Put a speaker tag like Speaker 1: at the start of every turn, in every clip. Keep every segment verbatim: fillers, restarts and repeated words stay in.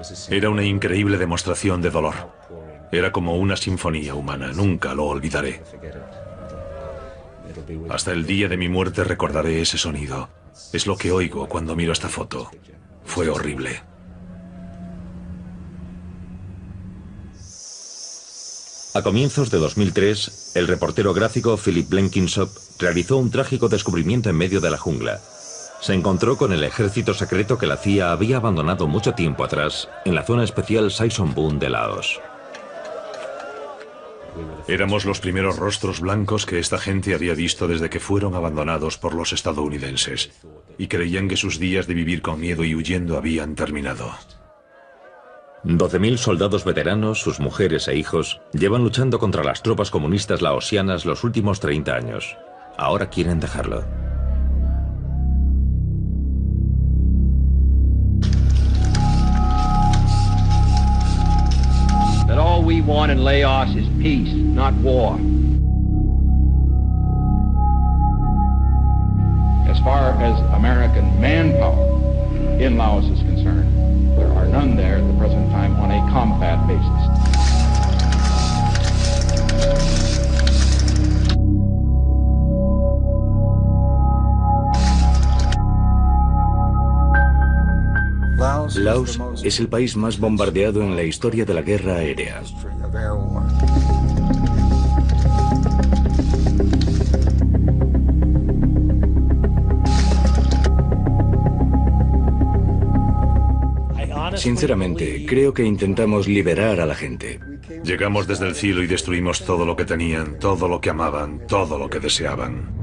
Speaker 1: Era una increíble demostración de dolor. Era como una sinfonía humana, nunca lo olvidaré. Hasta el día de mi muerte recordaré ese sonido. Es lo que oigo cuando miro esta foto. Fue horrible.
Speaker 2: A comienzos de dos mil tres, el reportero gráfico Philip Blenkinsop realizó un trágico descubrimiento en medio de la jungla. Se encontró con el ejército secreto que la C I A había abandonado mucho tiempo atrás en la zona especial Sai Son Boon de Laos.
Speaker 1: Éramos los primeros rostros blancos que esta gente había visto desde que fueron abandonados por los estadounidenses, y creían que sus días de vivir con miedo y huyendo habían terminado.
Speaker 2: doce mil soldados veteranos, sus mujeres e hijos, llevan luchando contra las tropas comunistas laosianas los últimos treinta años. Ahora quieren dejarlo.
Speaker 3: That all we want in Laos is peace, not war. As far as American manpower in Laos is concerned, there are none there at the present time on a combat basis.
Speaker 4: Laos es el país más bombardeado en la historia de la guerra aérea. Sinceramente, creo que intentamos liberar a la gente.
Speaker 1: Llegamos desde el cielo y destruimos todo lo que tenían, todo lo que amaban, todo lo que deseaban.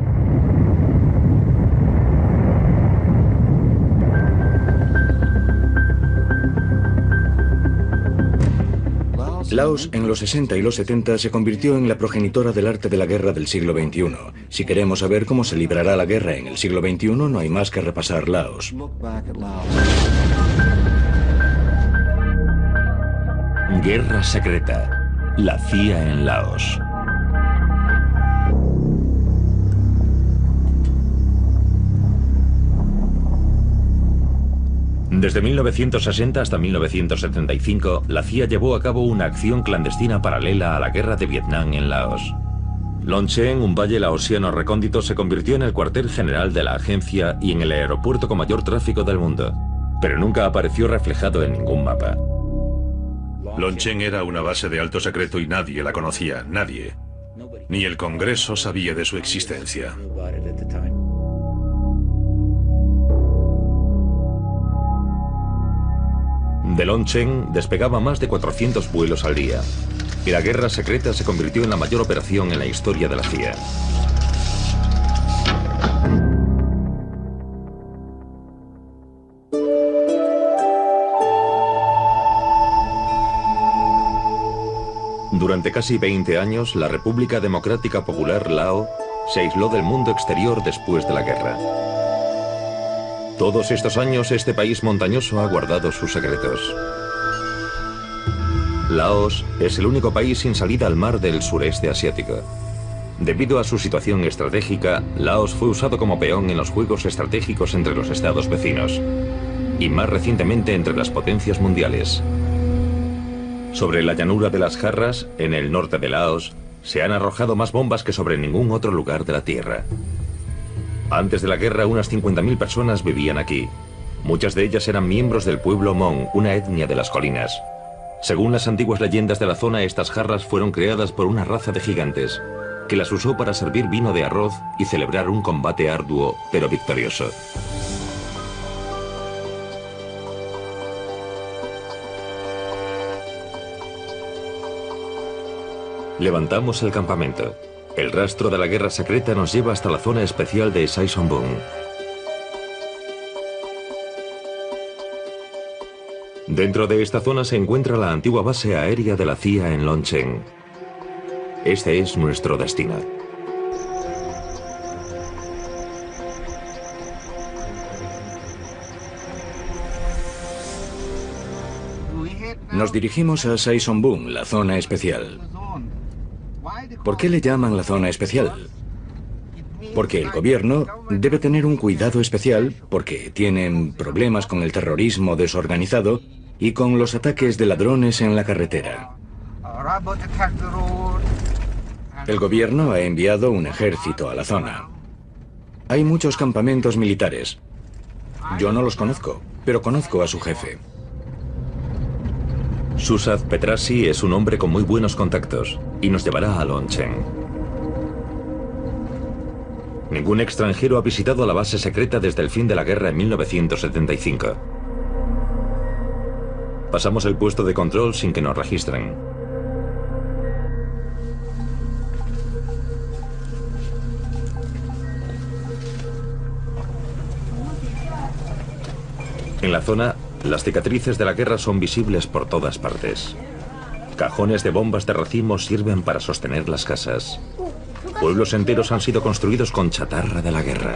Speaker 4: Laos en los sesenta y los setenta se convirtió en la progenitora del arte de la guerra del siglo veintiuno. Si queremos saber cómo se librará la guerra en el siglo veintiuno, no hay más que repasar Laos.
Speaker 2: Guerra secreta. La C I A en Laos. Desde mil novecientos sesenta hasta mil novecientos setenta y cinco, la C I A llevó a cabo una acción clandestina paralela a la guerra de Vietnam en Laos. Long Chen, un valle laosiano recóndito, se convirtió en el cuartel general de la agencia y en el aeropuerto con mayor tráfico del mundo, pero nunca apareció reflejado en ningún mapa.
Speaker 1: Long Chen era una base de alto secreto y nadie la conocía, nadie. Ni el Congreso sabía de su existencia.
Speaker 2: De Long Chen despegaba más de cuatrocientos vuelos al día, y la guerra secreta se convirtió en la mayor operación en la historia de la C I A. Durante casi veinte años, la República Democrática Popular Lao se aisló del mundo exterior después de la guerra. Todos estos años, este país montañoso ha guardado sus secretos. Laos es el único país sin salida al mar del sureste asiático. Debido a su situación estratégica, Laos fue usado como peón en los juegos estratégicos entre los estados vecinos, y más recientemente entre las potencias mundiales. Sobre la llanura de las Jarras, en el norte de Laos, se han arrojado más bombas que sobre ningún otro lugar de la Tierra. Antes de la guerra, unas cincuenta mil personas vivían aquí. Muchas de ellas eran miembros del pueblo Hmong, una etnia de las colinas. Según las antiguas leyendas de la zona, estas jarras fueron creadas por una raza de gigantes, que las usó para servir vino de arroz y celebrar un combate arduo, pero victorioso. Levantamos el campamento. El rastro de la guerra secreta nos lleva hasta la zona especial de Sai Son Boon. Dentro de esta zona se encuentra la antigua base aérea de la C I A en Long Chen. Este es nuestro destino.
Speaker 4: Nos dirigimos a Sai Son Boon, la zona especial. ¿Por qué le llaman la zona especial? Porque el gobierno debe tener un cuidado especial porque tienen problemas con el terrorismo desorganizado y con los ataques de ladrones en la carretera. El gobierno ha enviado un ejército a la zona. Hay muchos campamentos militares. Yo no los conozco, pero conozco a su jefe.
Speaker 2: Susad Petrasi es un hombre con muy buenos contactos y nos llevará a Longchen. Ningún extranjero ha visitado la base secreta desde el fin de la guerra en mil novecientos setenta y cinco. Pasamos el puesto de control sin que nos registren. En la zona, las cicatrices de la guerra son visibles por todas partes. Cajones de bombas de racimos sirven para sostener las casas. Pueblos enteros han sido construidos con chatarra de la guerra.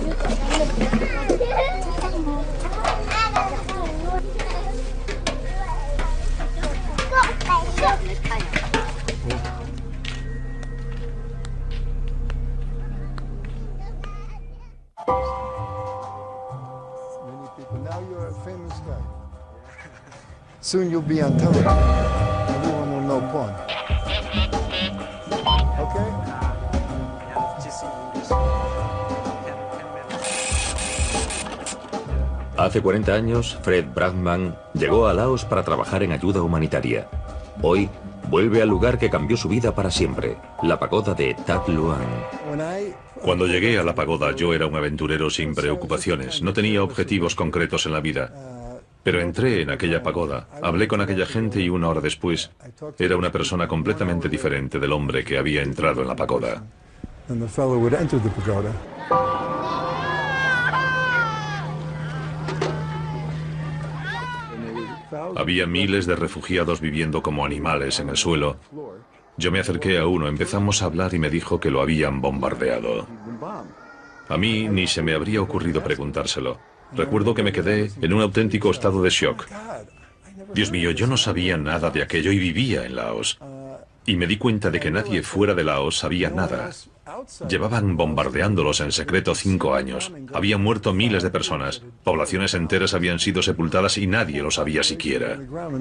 Speaker 5: Soon you'll be on television. Everyone will know porn. Okay?
Speaker 2: Hace cuarenta años, Fred Bradman llegó a Laos para trabajar en ayuda humanitaria. Hoy, vuelve al lugar que cambió su vida para siempre, la pagoda de Tat Luang.
Speaker 1: Cuando llegué a la pagoda, yo era un aventurero sin preocupaciones. No tenía objetivos concretos en la vida. Pero entré en aquella pagoda, hablé con aquella gente y una hora después era una persona completamente diferente del hombre que había entrado en la pagoda. Había miles de refugiados viviendo como animales en el suelo. Yo me acerqué a uno, empezamos a hablar y me dijo que lo habían bombardeado. A mí ni se me habría ocurrido preguntárselo. Recuerdo que me quedé en un auténtico estado de shock. Dios mío, yo no sabía nada de aquello y vivía en Laos. Y me di cuenta de que nadie fuera de Laos sabía nada. Llevaban bombardeándolos en secreto cinco años. Habían muerto miles de personas. Poblaciones enteras habían sido sepultadas y nadie lo sabía siquiera.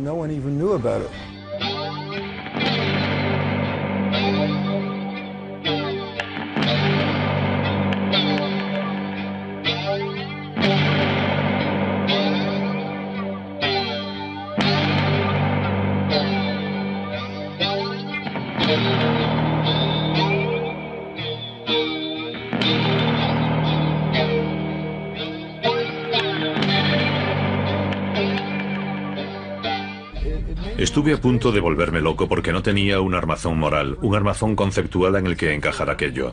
Speaker 1: Estuve a punto de volverme loco porque no tenía un armazón moral, un armazón conceptual en el que encajar aquello.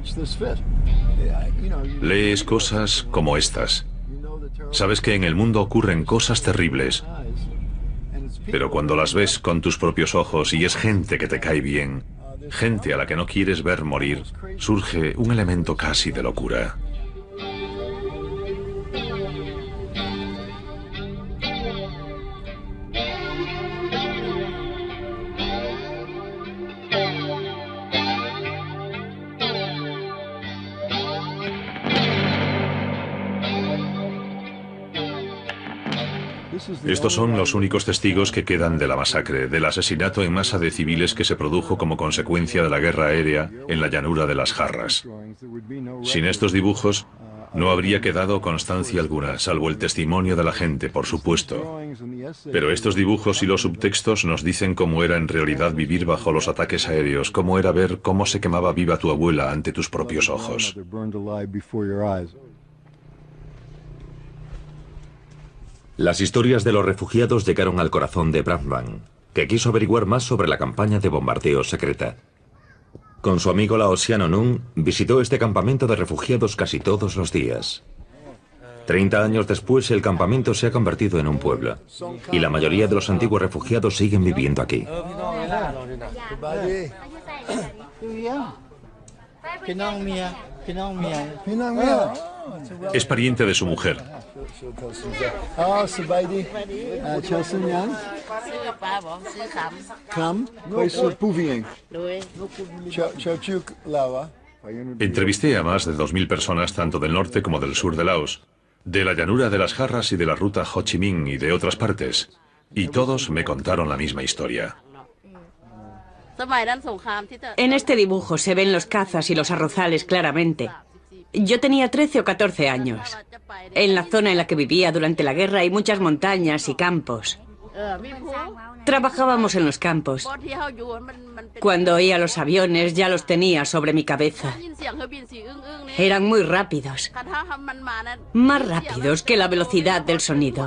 Speaker 1: Lees cosas como estas. Sabes que en el mundo ocurren cosas terribles, pero cuando las ves con tus propios ojos y es gente que te cae bien, gente a la que no quieres ver morir, surge un elemento casi de locura. Estos son los únicos testigos que quedan de la masacre, del asesinato en masa de civiles que se produjo como consecuencia de la guerra aérea en la llanura de las Jarras. Sin estos dibujos, no habría quedado constancia alguna, salvo el testimonio de la gente, por supuesto. Pero estos dibujos y los subtextos nos dicen cómo era en realidad vivir bajo los ataques aéreos, cómo era ver cómo se quemaba viva tu abuela ante tus propios ojos.
Speaker 2: Las historias de los refugiados llegaron al corazón de Bradman, que quiso averiguar más sobre la campaña de bombardeo secreta. Con su amigo laosiano Nung, visitó este campamento de refugiados casi todos los días. Treinta años después, el campamento se ha convertido en un pueblo, y la mayoría de los antiguos refugiados siguen viviendo aquí.
Speaker 1: Es pariente de su mujer. Entrevisté a más de dos mil personas tanto del norte como del sur de Laos, de la llanura de las Jarras y de la ruta Ho Chi Minh y de otras partes. Y todos me contaron la misma historia.
Speaker 6: En este dibujo se ven los cazas y los arrozales claramente. Yo tenía trece o catorce años. En la zona en la que vivía durante la guerra hay muchas montañas y campos. Trabajábamos en los campos. Cuando oía los aviones ya los tenía sobre mi cabeza. Eran muy rápidos. Más rápidos que la velocidad del sonido.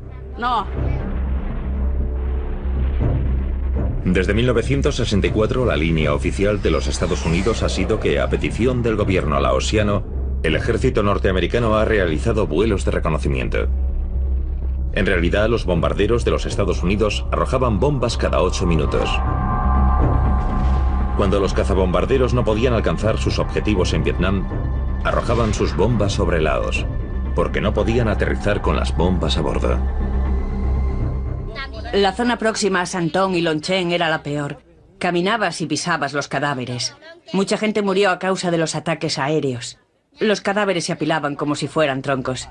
Speaker 2: Desde mil novecientos sesenta y cuatro, la línea oficial de los Estados Unidos ha sido que, a petición del gobierno laosiano, el ejército norteamericano ha realizado vuelos de reconocimiento. En realidad, los bombarderos de los Estados Unidos arrojaban bombas cada ocho minutos. Cuando los cazabombarderos no podían alcanzar sus objetivos en Vietnam, arrojaban sus bombas sobre Laos, porque no podían aterrizar con las bombas a bordo.
Speaker 6: La zona próxima a Santong y Long Chen era la peor. Caminabas y pisabas los cadáveres. Mucha gente murió a causa de los ataques aéreos. Los cadáveres se apilaban como si fueran troncos.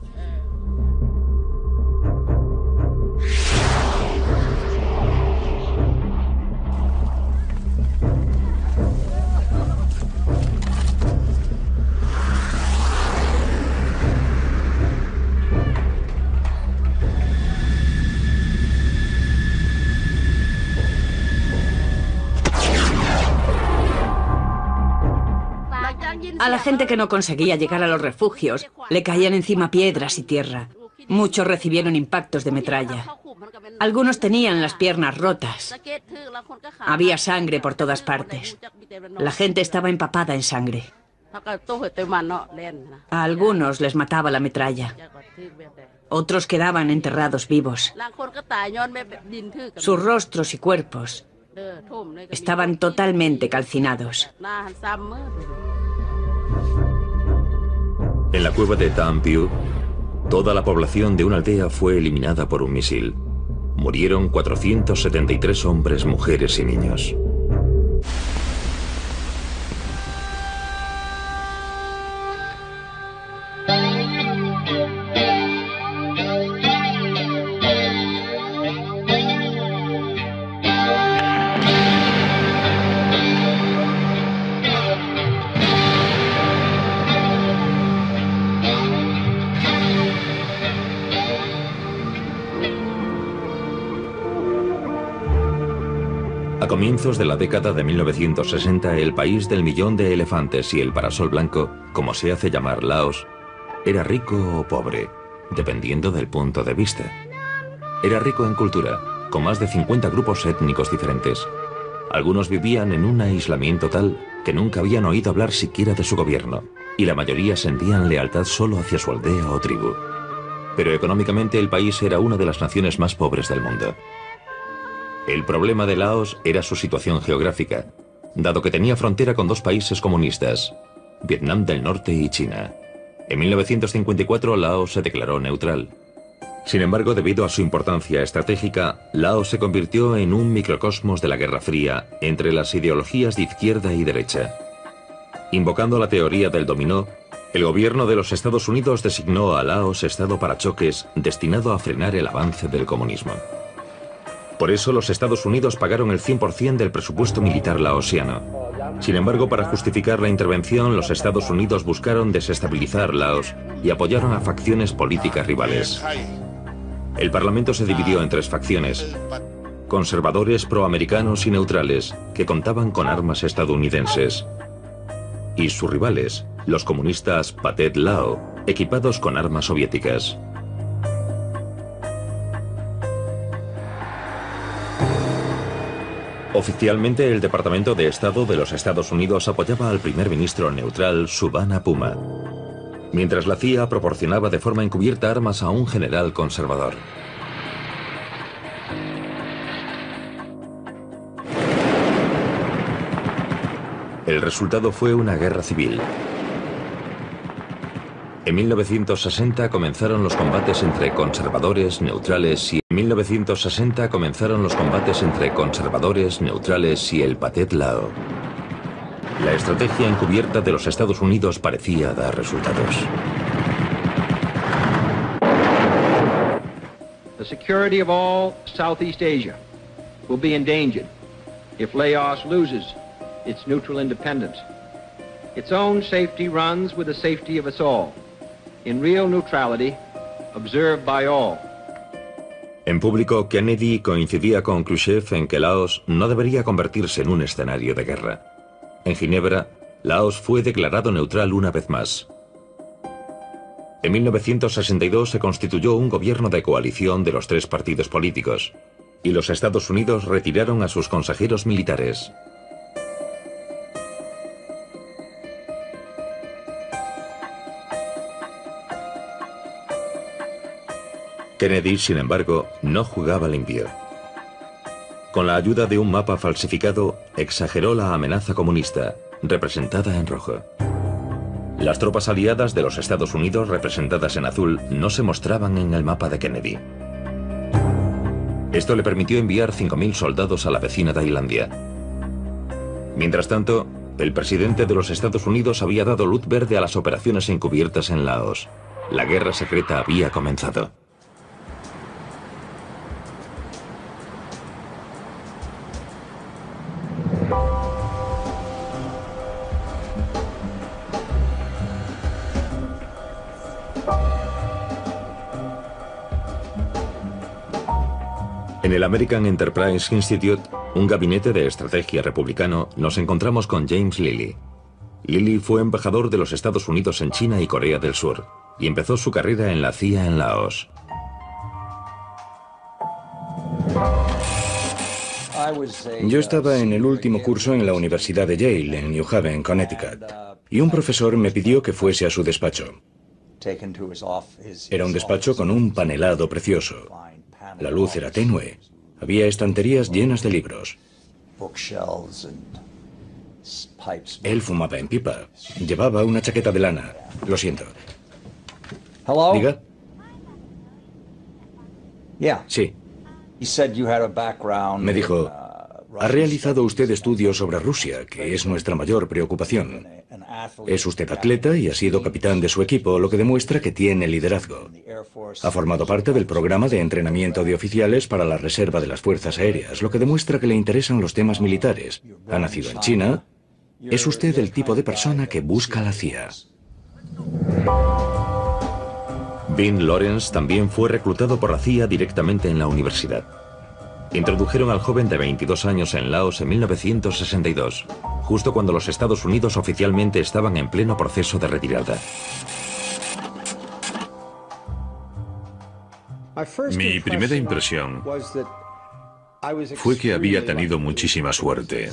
Speaker 6: A la gente que no conseguía llegar a los refugios, le caían encima piedras y tierra. Muchos recibieron impactos de metralla. Algunos tenían las piernas rotas. Había sangre por todas partes. La gente estaba empapada en sangre. A algunos les mataba la metralla. Otros quedaban enterrados vivos. Sus rostros y cuerpos estaban totalmente calcinados.
Speaker 2: En la cueva de Tam Piu, toda la población de una aldea fue eliminada por un misil. Murieron cuatrocientos setenta y tres hombres, mujeres y niños. A comienzos de la década de mil novecientos sesenta, el país del millón de elefantes y el parasol blanco, como se hace llamar Laos, era rico o pobre, dependiendo del punto de vista. Era rico en cultura, con más de cincuenta grupos étnicos diferentes. Algunos vivían en un aislamiento tal que nunca habían oído hablar siquiera de su gobierno, y la mayoría sentían lealtad solo hacia su aldea o tribu. Pero económicamente el país era una de las naciones más pobres del mundo. El problema de Laos era su situación geográfica, dado que tenía frontera con dos países comunistas, Vietnam del Norte y China. En mil novecientos cincuenta y cuatro, Laos se declaró neutral. Sin embargo, debido a su importancia estratégica, Laos se convirtió en un microcosmos de la Guerra Fría entre las ideologías de izquierda y derecha. Invocando la teoría del dominó, el gobierno de los Estados Unidos designó a Laos Estado parachoques destinado a frenar el avance del comunismo. Por eso los Estados Unidos pagaron el cien por cien del presupuesto militar laosiano. Sin embargo, para justificar la intervención, los Estados Unidos buscaron desestabilizar Laos y apoyaron a facciones políticas rivales. El Parlamento se dividió en tres facciones: conservadores proamericanos y neutrales, que contaban con armas estadounidenses, y sus rivales, los comunistas Pathet Lao, equipados con armas soviéticas. Oficialmente, el Departamento de Estado de los Estados Unidos apoyaba al primer ministro neutral Subhana Puma, mientras la C I A proporcionaba de forma encubierta armas a un general conservador. El resultado fue una guerra civil. En mil novecientos sesenta comenzaron los combates entre conservadores, neutrales y en mil novecientos sesenta comenzaron los combates entre conservadores, neutrales y el Pathet Lao. La estrategia encubierta de los Estados Unidos parecía dar resultados.
Speaker 3: The security of all Southeast Asia will be endangered if Laos loses its neutral independence. Its own safety runs with the safety of us all, in real neutrality, observed by all.
Speaker 2: En público, Kennedy coincidía con Khrushchev en que Laos no debería convertirse en un escenario de guerra. En Ginebra, Laos fue declarado neutral una vez más. En mil novecientos sesenta y dos se constituyó un gobierno de coalición de los tres partidos políticos, y los Estados Unidos retiraron a sus consejeros militares. Kennedy, sin embargo, no jugaba limpio. Con la ayuda de un mapa falsificado, exageró la amenaza comunista, representada en rojo. Las tropas aliadas de los Estados Unidos, representadas en azul, no se mostraban en el mapa de Kennedy. Esto le permitió enviar cinco mil soldados a la vecina Tailandia. Mientras tanto, el presidente de los Estados Unidos había dado luz verde a las operaciones encubiertas en Laos. La guerra secreta había comenzado. En el American Enterprise Institute, un gabinete de estrategia republicano, nos encontramos con James Lilly. Lilly fue embajador de los Estados Unidos en China y Corea del Sur, y empezó su carrera en la C I A en Laos.
Speaker 4: Yo estaba en el último curso en la Universidad de Yale, en New Haven, Connecticut, y un profesor me pidió que fuese a su despacho. Era un despacho con un panelado precioso. La luz era tenue. Había estanterías llenas de libros. Él fumaba en pipa. Llevaba una chaqueta de lana. Lo siento. ¿Diga? Sí. Me dijo, ha realizado usted estudios sobre Rusia, que es nuestra mayor preocupación. Es usted atleta y ha sido capitán de su equipo, lo que demuestra que tiene liderazgo. Ha formado parte del programa de entrenamiento de oficiales para la reserva de las Fuerzas Aéreas, lo que demuestra que le interesan los temas militares. Ha nacido en China. Es usted el tipo de persona que busca la C I A.
Speaker 2: Vin Lawrence también fue reclutado por la C I A directamente en la universidad. Introdujeron al joven de veintidós años en Laos en mil novecientos sesenta y dos, justo cuando los Estados Unidos oficialmente estaban en pleno proceso de retirada.
Speaker 1: Mi primera impresión fue que había tenido muchísima suerte.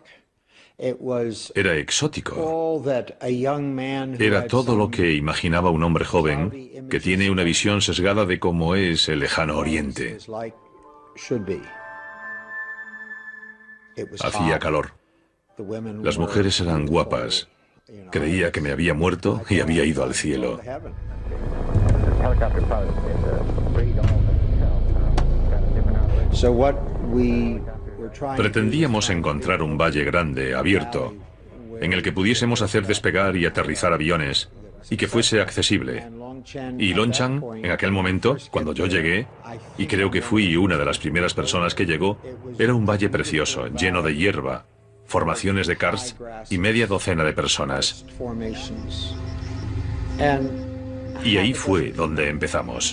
Speaker 1: Era exótico. Era todo lo que imaginaba un hombre joven que tiene una visión sesgada de cómo es el lejano oriente. Hacía calor. Las mujeres eran guapas. Creía que me había muerto y había ido al cielo. Pretendíamos encontrar un valle grande, abierto, en el que pudiésemos hacer despegar y aterrizar aviones y que fuese accesible. Y Longchang, en aquel momento, cuando yo llegué, y creo que fui una de las primeras personas que llegó, era un valle precioso, lleno de hierba, formaciones de karst y media docena de personas. Y ahí fue donde empezamos.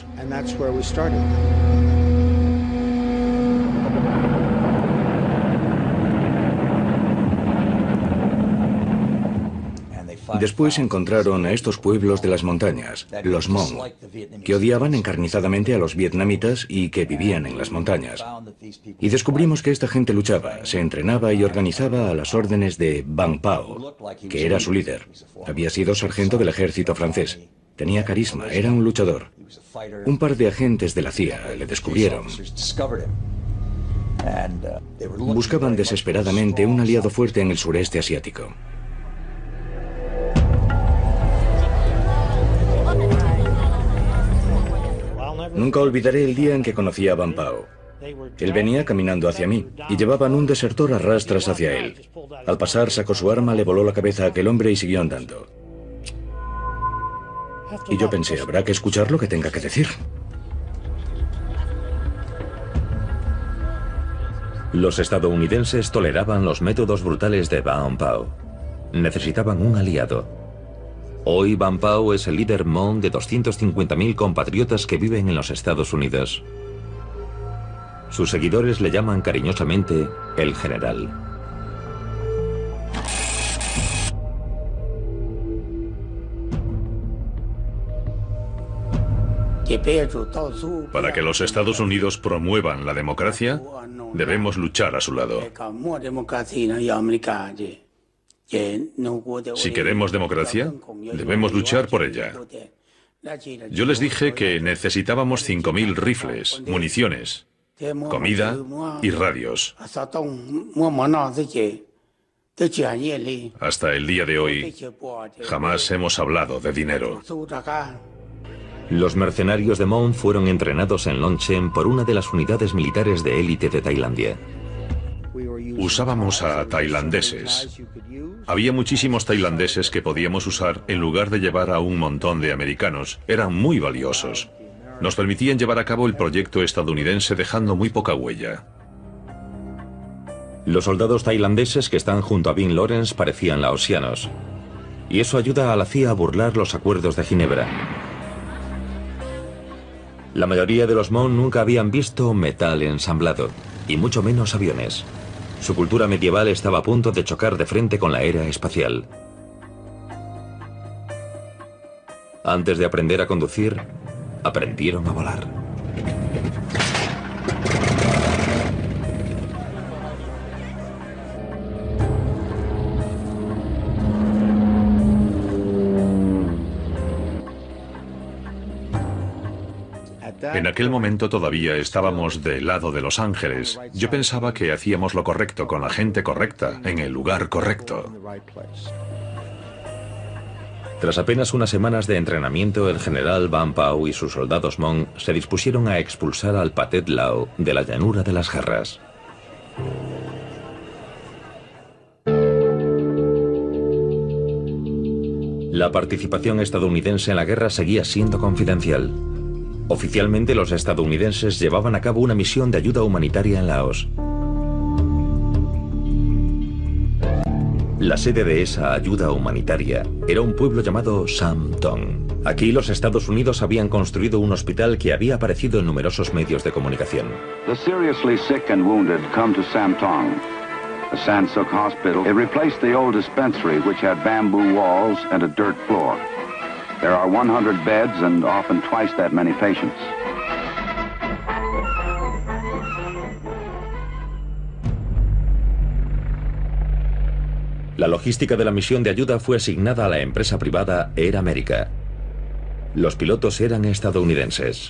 Speaker 4: Después encontraron a estos pueblos de las montañas, los Hmong, que odiaban encarnizadamente a los vietnamitas y que vivían en las montañas. Y descubrimos que esta gente luchaba, se entrenaba y organizaba a las órdenes de Vang Pao, que era su líder. Había sido sargento del ejército francés. Tenía carisma, era un luchador. Un par de agentes de la C I A le descubrieron. Buscaban desesperadamente un aliado fuerte en el sureste asiático. Nunca olvidaré el día en que conocí a Vang Pao. Él venía caminando hacia mí y llevaban un desertor a rastras hacia él. Al pasar sacó su arma, le voló la cabeza a aquel hombre y siguió andando. Y yo pensé, habrá que escuchar lo que tenga que decir.
Speaker 2: Los estadounidenses toleraban los métodos brutales de Vang Pao. Necesitaban un aliado. Hoy Vang Pao es el líder Hmong de doscientos cincuenta mil compatriotas que viven en los Estados Unidos. Sus seguidores le llaman cariñosamente el general.
Speaker 1: Para que los Estados Unidos promuevan la democracia, debemos luchar a su lado. Si queremos democracia, debemos luchar por ella. Yo les dije que necesitábamos cinco mil rifles, municiones, comida y radios. Hasta el día de hoy, jamás hemos hablado de dinero.
Speaker 2: Los mercenarios de Hmong fueron entrenados en Longchen por una de las unidades militares de élite de Tailandia.
Speaker 1: Usábamos a tailandeses. Había muchísimos tailandeses que podíamos usar en lugar de llevar a un montón de americanos. Eran muy valiosos. Nos permitían llevar a cabo el proyecto estadounidense dejando muy poca huella.
Speaker 2: Los soldados tailandeses que están junto a Vin Lawrence parecían laosianos. Y eso ayuda a la C I A a burlar los acuerdos de Ginebra. La mayoría de los Hmong nunca habían visto metal ensamblado, y mucho menos aviones. Su cultura medieval estaba a punto de chocar de frente con la era espacial. Antes de aprender a conducir, aprendieron a volar.
Speaker 1: En aquel momento todavía estábamos del lado de Los Ángeles. Yo pensaba que hacíamos lo correcto con la gente correcta, en el lugar correcto.
Speaker 2: Tras apenas unas semanas de entrenamiento, el general Vang Pao y sus soldados Hmong se dispusieron a expulsar al Pathet Lao de la llanura de las Jarras. La participación estadounidense en la guerra seguía siendo confidencial. Oficialmente, los estadounidenses llevaban a cabo una misión de ayuda humanitaria en Laos. La sede de esa ayuda humanitaria era un pueblo llamado Sam Tong. Aquí los Estados Unidos habían construido un hospital que había aparecido en numerosos medios de comunicación.
Speaker 7: The seriously sick and wounded come to Sam Tong, a San Suk hospital. It replaced the old dispensary which had bamboo walls and a dirt floor. There are one hundred beds and often twice that many patients.
Speaker 2: La logística de la misión de ayuda fue asignada a la empresa privada Air America. Los pilotos eran estadounidenses.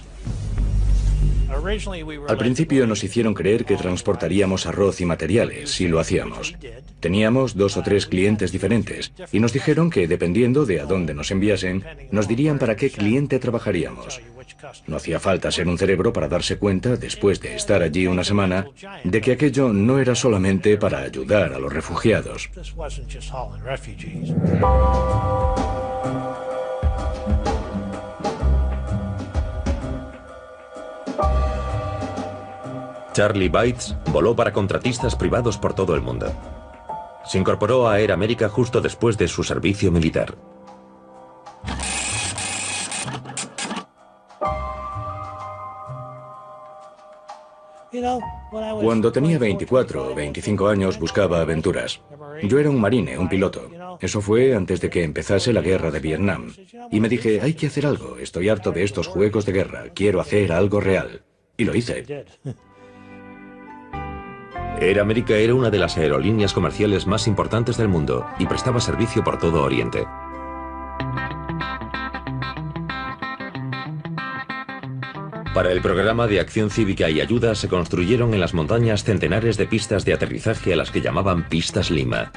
Speaker 4: Al principio nos hicieron creer que transportaríamos arroz y materiales, y lo hacíamos. Teníamos dos o tres clientes diferentes, y nos dijeron que dependiendo de a dónde nos enviasen, nos dirían para qué cliente trabajaríamos. No hacía falta ser un cerebro para darse cuenta, después de estar allí una semana, de que aquello no era solamente para ayudar a los refugiados.
Speaker 2: Charlie Bates voló para contratistas privados por todo el mundo. Se incorporó a Air America justo después de su servicio militar.
Speaker 4: Cuando tenía veinticuatro o veinticinco años buscaba aventuras. Yo era un marine, un piloto. Eso fue antes de que empezase la guerra de Vietnam. Y me dije, hay que hacer algo, estoy harto de estos juegos de guerra, quiero hacer algo real. Y lo hice.
Speaker 2: Air America era una de las aerolíneas comerciales más importantes del mundo y prestaba servicio por todo Oriente. Para el programa de acción cívica y ayuda se construyeron en las montañas centenares de pistas de aterrizaje a las que llamaban pistas Lima.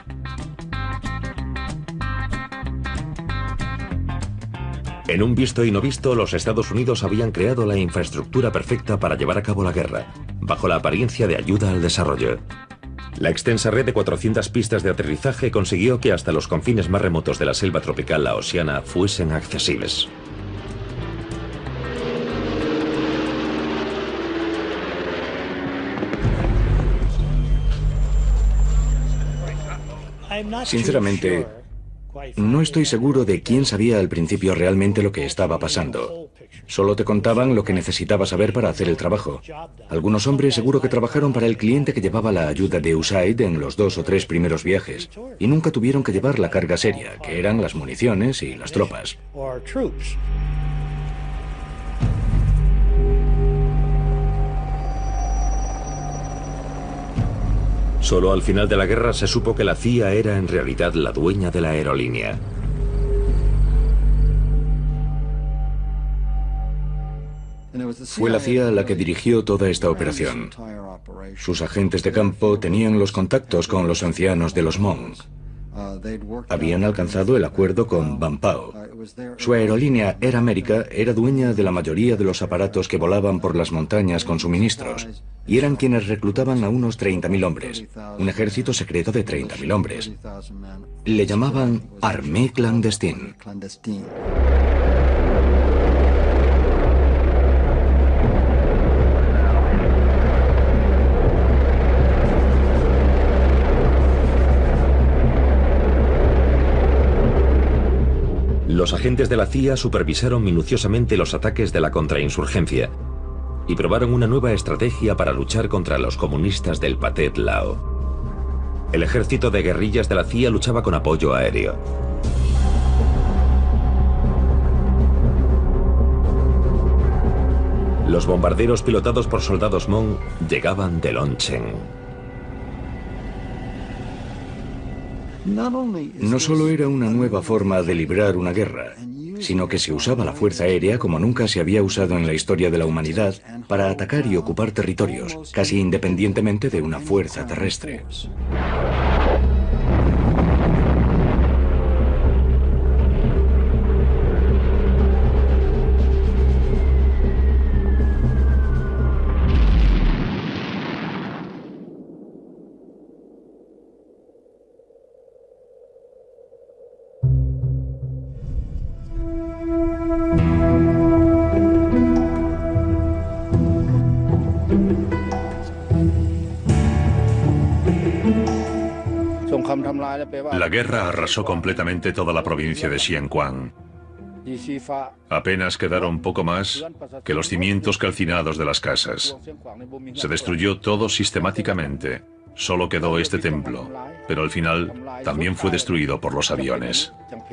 Speaker 2: En un visto y no visto, los Estados Unidos habían creado la infraestructura perfecta para llevar a cabo la guerra, bajo la apariencia de ayuda al desarrollo. La extensa red de cuatrocientas pistas de aterrizaje consiguió que hasta los confines más remotos de la selva tropical laosiana fuesen accesibles.
Speaker 4: Sinceramente, no estoy seguro de quién sabía al principio realmente lo que estaba pasando. Solo te contaban lo que necesitabas saber para hacer el trabajo. Algunos hombres seguro que trabajaron para el cliente que llevaba la ayuda de U S A I D en los dos o tres primeros viajes, y nunca tuvieron que llevar la carga seria, que eran las municiones y las tropas.
Speaker 2: Solo al final de la guerra se supo que la C I A era en realidad la dueña de la aerolínea.
Speaker 4: Fue la C I A la que dirigió toda esta operación. Sus agentes de campo tenían los contactos con los ancianos de los Hmong. Habían alcanzado el acuerdo con Vang Pao. Su aerolínea Air America era dueña de la mayoría de los aparatos que volaban por las montañas con suministros, y eran quienes reclutaban a unos treinta mil hombres, un ejército secreto de treinta mil hombres. Le llamaban Armée Clandestine.
Speaker 2: Los agentes de la C I A supervisaron minuciosamente los ataques de la contrainsurgencia y probaron una nueva estrategia para luchar contra los comunistas del Pathet Lao. El ejército de guerrillas de la C I A luchaba con apoyo aéreo. Los bombarderos pilotados por soldados Hmong llegaban de Longchen.
Speaker 4: No solo era una nueva forma de librar una guerra, sino que se usaba la fuerza aérea como nunca se había usado en la historia de la humanidad para atacar y ocupar territorios, casi independientemente de una fuerza terrestre.
Speaker 1: La guerra arrasó completamente toda la provincia de Xianquan. Apenas quedaron poco más que los cimientos calcinados de las casas. Se destruyó todo sistemáticamente. Solo quedó este templo, pero al final también fue destruido por los aviones.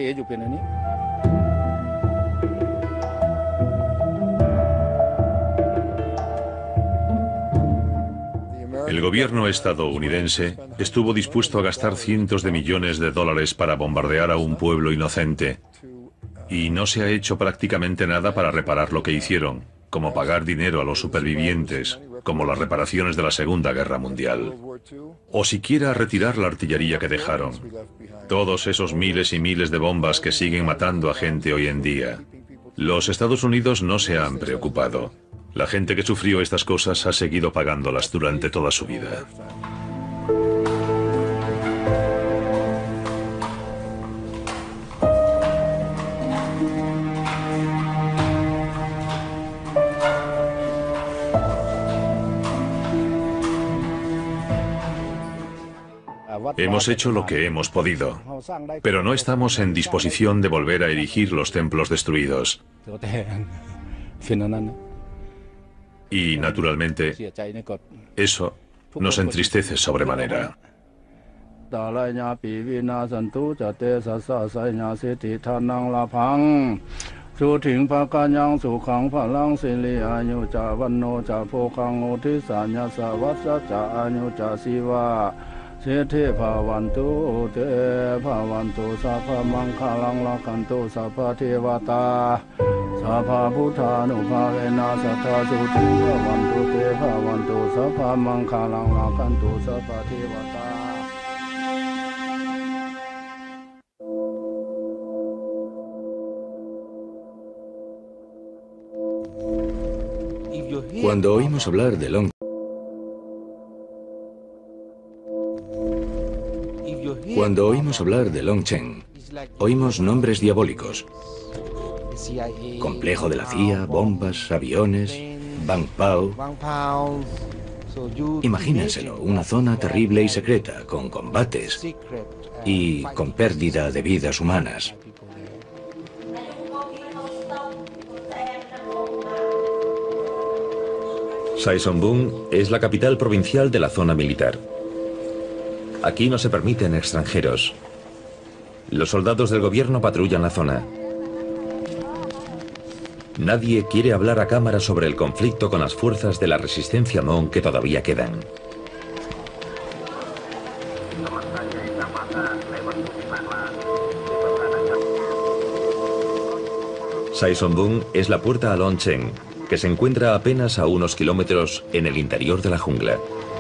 Speaker 1: El gobierno estadounidense estuvo dispuesto a gastar cientos de millones de dólares para bombardear a un pueblo inocente, y no se ha hecho prácticamente nada para reparar lo que hicieron, como pagar dinero a los supervivientes, como las reparaciones de la Segunda Guerra Mundial, o siquiera retirar la artillería que dejaron. Todos esos miles y miles de bombas que siguen matando a gente hoy en día. Los Estados Unidos no se han preocupado. La gente que sufrió estas cosas ha seguido pagándolas durante toda su vida. Hemos hecho lo que hemos podido, pero no estamos en disposición de volver a erigir los templos destruidos. Y, naturalmente, eso nos entristece sobremanera.
Speaker 8: Sete bhavantu te bhavantu sabha mangkalang lakantu sabha devata sabha bhutanu bhavena satha suti bhavantu te bhavantu sabha mangkalang lakantu sabha devata.
Speaker 4: Cuando oímos hablar de Long Cuando oímos hablar de Longchen, oímos nombres diabólicos. Complejo de la C I A, bombas, aviones, Vang Pao. Imagínenselo, una zona terrible y secreta, con combates y con pérdida de vidas humanas.
Speaker 2: Sai Son Bung es la capital provincial de la zona militar. Aquí no se permiten extranjeros. Los soldados del gobierno patrullan la zona. Nadie quiere hablar a cámara sobre el conflicto con las fuerzas de la resistencia Hmong que todavía quedan. Sai Son Bung es la puerta a Long Chen, que se encuentra apenas a unos kilómetros en el interior de la jungla.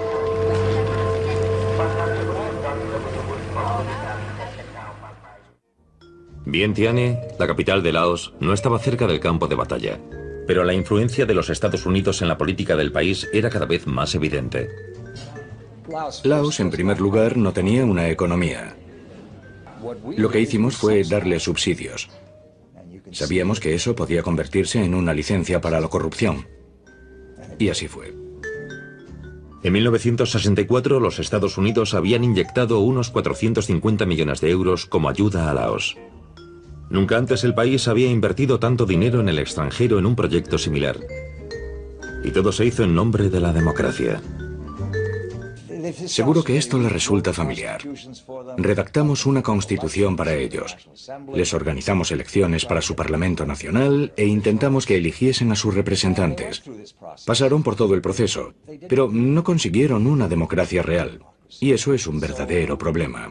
Speaker 2: Vientiane, la capital de Laos, no estaba cerca del campo de batalla, pero la influencia de los Estados Unidos en la política del país era cada vez más evidente.
Speaker 4: Laos, en primer lugar, no tenía una economía. Lo que hicimos fue darle subsidios. Sabíamos que eso podía convertirse en una licencia para la corrupción. Y así fue.
Speaker 2: En mil novecientos sesenta y cuatro, los Estados Unidos habían inyectado unos cuatrocientos cincuenta millones de euros como ayuda a Laos. Nunca antes el país había invertido tanto dinero en el extranjero en un proyecto similar. Y todo se hizo en nombre de la democracia.
Speaker 4: Seguro que esto les resulta familiar. Redactamos una constitución para ellos. Les organizamos elecciones para su Parlamento Nacional e intentamos que eligiesen a sus representantes. Pasaron por todo el proceso, pero no consiguieron una democracia real. Y eso es un verdadero problema.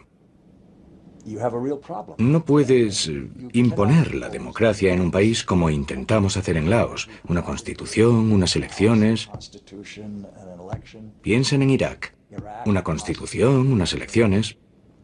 Speaker 4: No puedes imponer la democracia en un país como intentamos hacer en Laos. Una constitución, unas elecciones. Piensen en Irak. Una constitución, unas elecciones.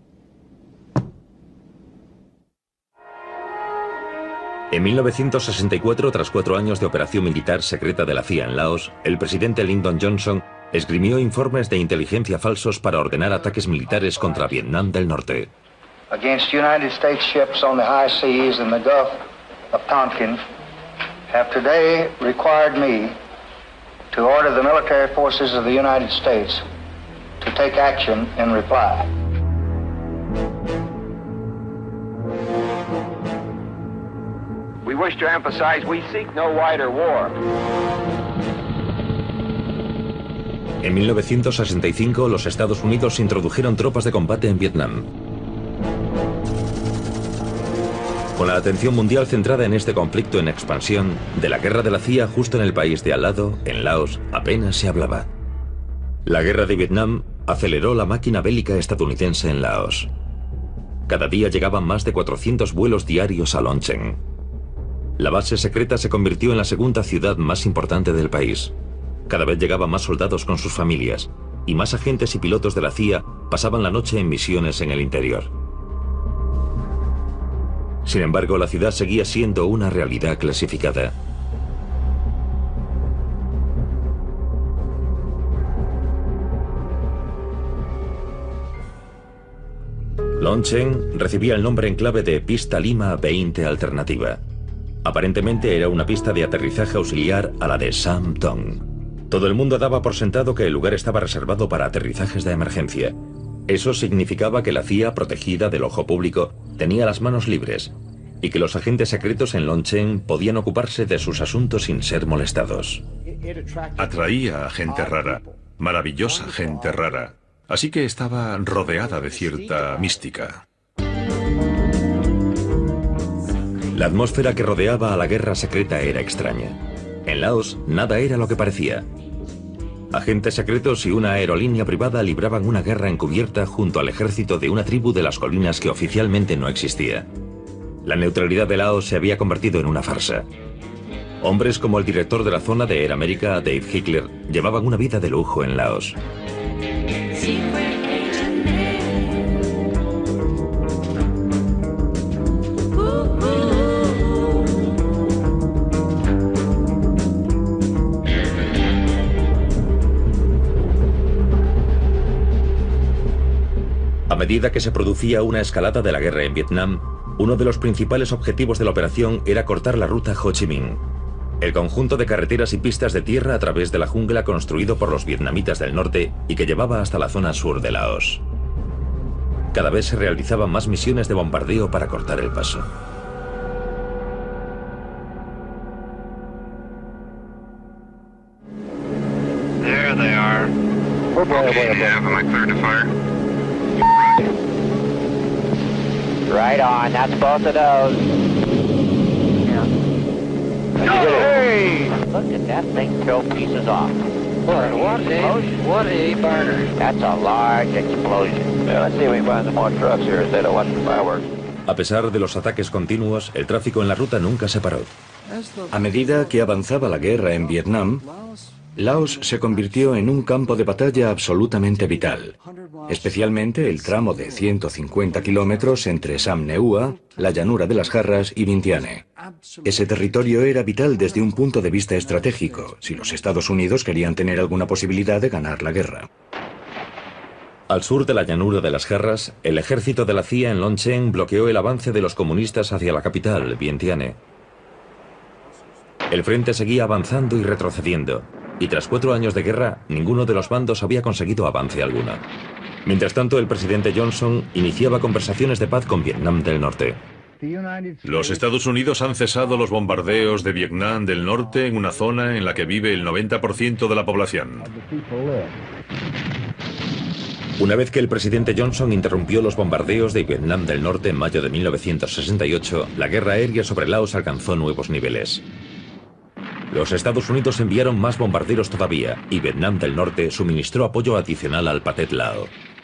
Speaker 2: En mil novecientos sesenta y cuatro, tras cuatro años de operación militar secreta de la C I A en Laos, el presidente Lyndon Johnson esgrimió informes de inteligencia falsos para ordenar ataques militares contra Vietnam del Norte.
Speaker 9: Against United States ships on the high seas in the Gulf of Tonkin have today required me to order the military forces of the United States to take action in reply.
Speaker 3: We wish to emphasize we seek no wider war.
Speaker 2: En mil novecientos sesenta y cinco, los Estados Unidos introdujeron tropas de combate en Vietnam. Con la atención mundial centrada en este conflicto en expansión, de la guerra de la C I A justo en el país de al lado, en Laos, apenas se hablaba. La guerra de Vietnam aceleró la máquina bélica estadounidense en Laos. Cada día llegaban más de cuatrocientos vuelos diarios a Long Chen. La base secreta se convirtió en la segunda ciudad más importante del país. Cada vez llegaban más soldados con sus familias, y más agentes y pilotos de la C I A pasaban la noche en misiones en el interior. Sin embargo, la ciudad seguía siendo una realidad clasificada. Long Chen recibía el nombre en clave de Pista Lima veinte Alternativa. Aparentemente era una pista de aterrizaje auxiliar a la de Sam Tong. Todo el mundo daba por sentado que el lugar estaba reservado para aterrizajes de emergencia. Eso significaba que la C I A, protegida del ojo público, tenía las manos libres y que los agentes secretos en Long Chen podían ocuparse de sus asuntos sin ser molestados.
Speaker 1: Atraía a gente rara, maravillosa gente rara, así que estaba rodeada de cierta mística.
Speaker 2: La atmósfera que rodeaba a la guerra secreta era extraña. En Laos, nada era lo que parecía. Agentes secretos y una aerolínea privada libraban una guerra encubierta junto al ejército de una tribu de las colinas que oficialmente no existía. La neutralidad de Laos se había convertido en una farsa. Hombres como el director de la zona de Air America, Dave Hickler, llevaban una vida de lujo en Laos. A medida que se producía una escalada de la guerra en Vietnam, uno de los principales objetivos de la operación era cortar la ruta Ho Chi Minh. El conjunto de carreteras y pistas de tierra a través de la jungla construido por los vietnamitas del norte y que llevaba hasta la zona sur de Laos. Cada vez se realizaban más misiones de bombardeo para cortar el paso.
Speaker 10: There they are. Okay, yeah, am I clear to fire?
Speaker 11: Right on, that's both of those. Yeah. Hey! Look at that thing throw pieces off.
Speaker 3: What, what a, what a burner.
Speaker 11: That's a large explosion.
Speaker 9: Yeah, let's see if we can find some more trucks here instead of watching fireworks.
Speaker 2: A pesar de los ataques continuos, el tráfico en la ruta nunca se paró.
Speaker 4: A medida que avanzaba la guerra en Vietnam, Laos se convirtió en un campo de batalla absolutamente vital, especialmente el tramo de ciento cincuenta kilómetros entre Sam Neua, la llanura de las Jarras y Vientiane. Ese territorio era vital desde un punto de vista estratégico, si los Estados Unidos querían tener alguna posibilidad de ganar la guerra.
Speaker 2: Al sur de la llanura de las Jarras, el ejército de la C I A en Long Chen bloqueó el avance de los comunistas hacia la capital, Vientiane. El frente seguía avanzando y retrocediendo, y tras cuatro años de guerra, ninguno de los bandos había conseguido avance alguno. Mientras tanto, el presidente Johnson iniciaba conversaciones de paz con Vietnam del Norte.
Speaker 1: Los Estados Unidos han cesado los bombardeos de Vietnam del Norte en una zona en la que vive el noventa por ciento de la población.
Speaker 2: Una vez que el presidente Johnson interrumpió los bombardeos de Vietnam del Norte en mayo de mil novecientos sesenta y ocho, la guerra aérea sobre Laos alcanzó nuevos niveles. Los Estados Unidos enviaron más bombarderos todavía y Vietnam del Norte suministró apoyo adicional al Pathet Lao.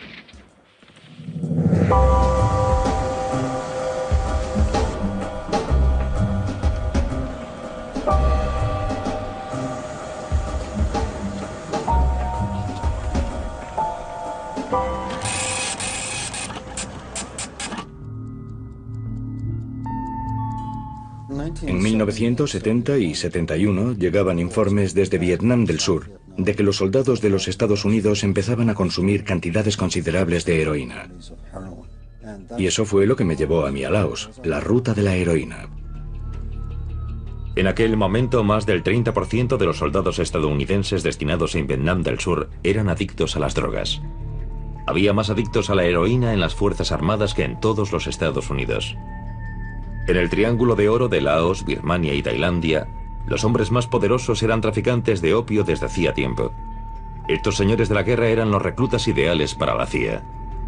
Speaker 4: En mil novecientos setenta y setenta y uno llegaban informes desde Vietnam del Sur de que los soldados de los Estados Unidos empezaban a consumir cantidades considerables de heroína. Y eso fue lo que me llevó a mí a Laos, la ruta de la heroína.
Speaker 2: En aquel momento, más del treinta por ciento de los soldados estadounidenses destinados en Vietnam del Sur eran adictos a las drogas. Había más adictos a la heroína en las Fuerzas Armadas que en todos los Estados Unidos. En el Triángulo de Oro de Laos, Birmania y Tailandia, los hombres más poderosos eran traficantes de opio desde hacía tiempo. Estos señores de la guerra eran los reclutas ideales para la C I A.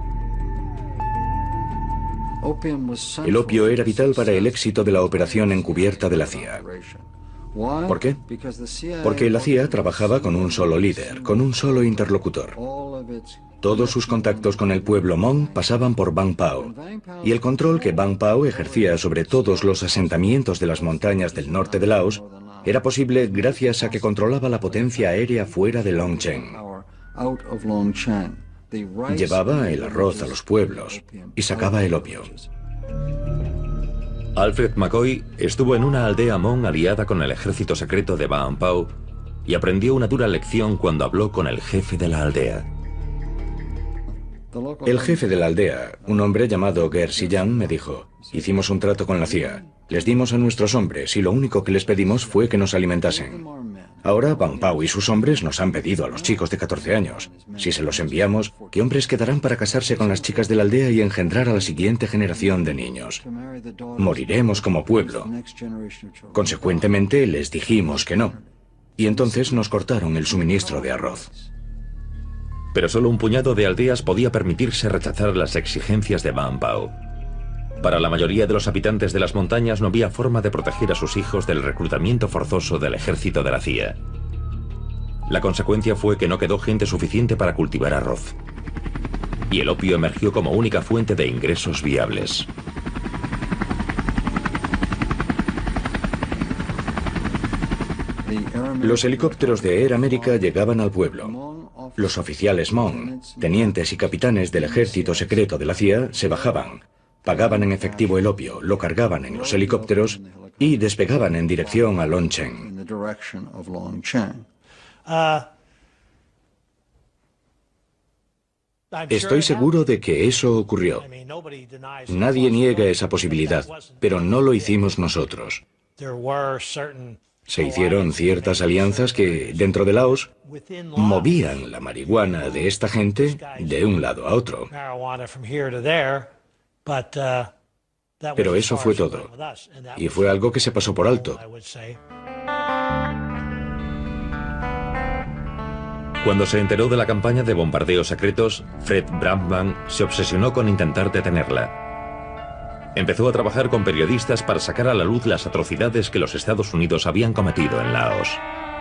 Speaker 4: El opio era vital para el éxito de la operación encubierta de la C I A. ¿Por qué? Porque la C I A trabajaba con un solo líder, con un solo interlocutor. Todos sus contactos con el pueblo Hmong pasaban por Vang Pao, y el control que Vang Pao ejercía sobre todos los asentamientos de las montañas del norte de Laos era posible gracias a que controlaba la potencia aérea fuera de Long Chen. Llevaba el arroz a los pueblos y sacaba el opio.
Speaker 2: Alfred McCoy estuvo en una aldea Hmong aliada con el ejército secreto de Vang Pao y aprendió una dura lección cuando habló con el jefe de la aldea.
Speaker 4: El jefe de la aldea, un hombre llamado Ger Siyang, me dijo: hicimos un trato con la C I A, les dimos a nuestros hombres y lo único que les pedimos fue que nos alimentasen. Ahora Vang Pao y sus hombres nos han pedido a los chicos de catorce años. Si se los enviamos, ¿qué hombres quedarán para casarse con las chicas de la aldea y engendrar a la siguiente generación de niños? Moriremos como pueblo. Consecuentemente, les dijimos que no. Y entonces nos cortaron el suministro de arroz.
Speaker 2: Pero solo un puñado de aldeas podía permitirse rechazar las exigencias de Vang Pao. Para la mayoría de los habitantes de las montañas no había forma de proteger a sus hijos del reclutamiento forzoso del ejército de la C I A. La consecuencia fue que no quedó gente suficiente para cultivar arroz. Y el opio emergió como única fuente de ingresos viables.
Speaker 4: Los helicópteros de Air America llegaban al pueblo. Los oficiales Hmong, tenientes y capitanes del ejército secreto de la C I A, se bajaban, pagaban en efectivo el opio, lo cargaban en los helicópteros y despegaban en dirección a Long Chen. Estoy seguro de que eso ocurrió. Nadie niega esa posibilidad, pero no lo hicimos nosotros. Se hicieron ciertas alianzas que, dentro de Laos, movían la marihuana de esta gente de un lado a otro. Pero eso fue todo. Y fue algo que se pasó por alto.
Speaker 2: Cuando se enteró de la campaña de bombardeos secretos, Fred Brackman se obsesionó con intentar detenerla. Empezó a trabajar con periodistas para sacar a la luz las atrocidades que los Estados Unidos habían cometido en Laos.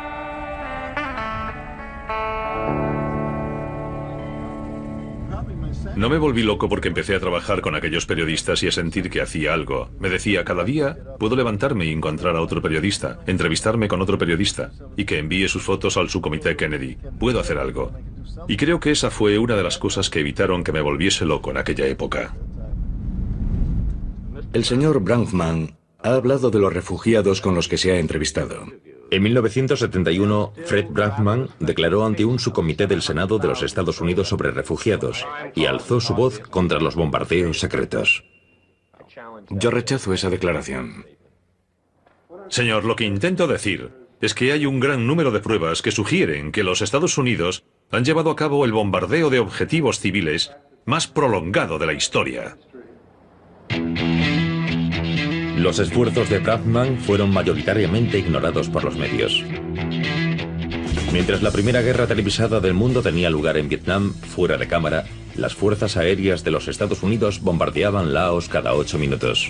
Speaker 1: No me volví loco porque empecé a trabajar con aquellos periodistas y a sentir que hacía algo. Me decía, cada día puedo levantarme y encontrar a otro periodista, entrevistarme con otro periodista y que envíe sus fotos al subcomité Kennedy. Puedo hacer algo. Y creo que esa fue una de las cosas que evitaron que me volviese loco en aquella época.
Speaker 4: El señor Brackman ha hablado de los refugiados con los que se ha entrevistado.
Speaker 2: En mil novecientos setenta y uno, Fred Brackman declaró ante un subcomité del Senado de los Estados Unidos sobre refugiados y alzó su voz contra los bombardeos secretos.
Speaker 4: Yo rechazo esa declaración.
Speaker 1: Señor, lo que intento decir es que hay un gran número de pruebas que sugieren que los Estados Unidos han llevado a cabo el bombardeo de objetivos civiles más prolongado de la historia.
Speaker 2: Los esfuerzos de Brackman fueron mayoritariamente ignorados por los medios. Mientras la primera guerra televisada del mundo tenía lugar en Vietnam, fuera de cámara, las fuerzas aéreas de los Estados Unidos bombardeaban Laos cada ocho minutos.